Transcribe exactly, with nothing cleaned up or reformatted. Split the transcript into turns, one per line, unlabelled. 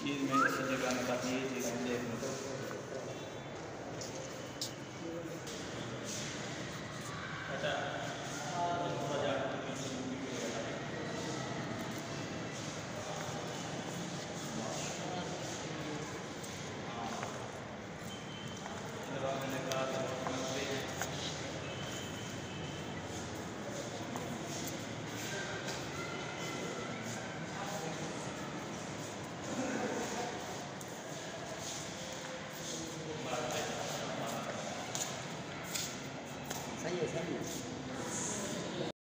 चीज़ में ऐसी जगह में काफ़ी ये चीज़ हम देखने को